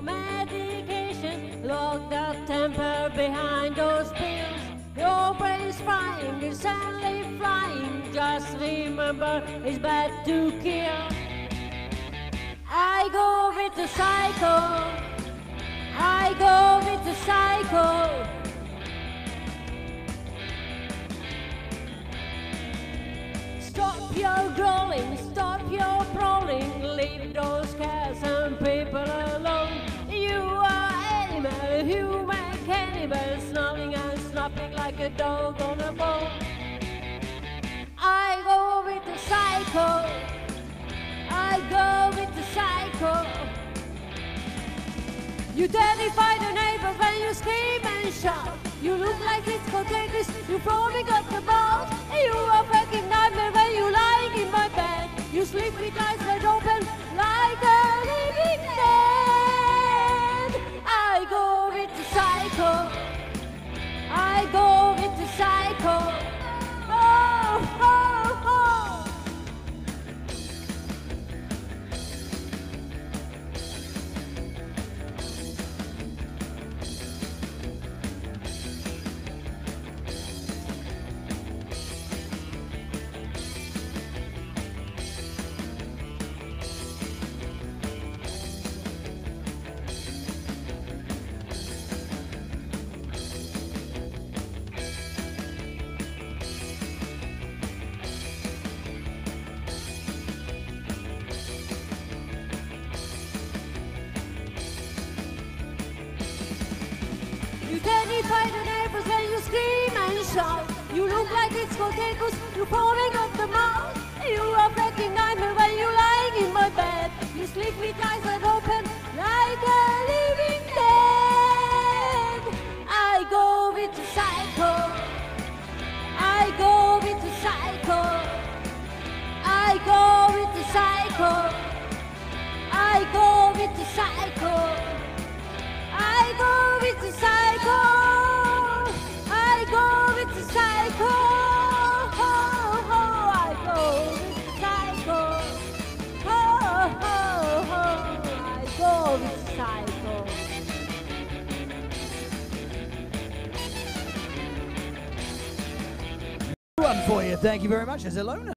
your medication. Lock that temper behind those pills. Your brain's frying, it's sadly flying. Just remember, it's bad to kill. I go with the cycle. I go with the cycle. Stop your growling, stop your prowling. Leave those cats and people alone. You are animal, human cannibal, snarling and snapping like a dog on a bone. I go with the cycle. I go with the cycle. You terrify the neighbors when you scream and shout. You look like discotheques, you probably got the balls. You are fucking nightmare when you lying in my bed. You sleep with eyes wide open like a living dead. I go with the cycle. I go with the cycle. Oh, oh, oh. Terrify the neighbors when you scream and shout. You look like discotheques, you're pouring up the mouth. You are fucking nightmare when you're lying in my bed. You sleep with eyes wide open like a living dead. I go with the cycle. I go with the cycle. I go with the cycle. I go with the cycle. I go with the cycle. I go with the cycle. Oh, oh, I go with the cycle. Oh, oh, oh, I go with the cycle. One for you. Thank you very much. There's Ilona.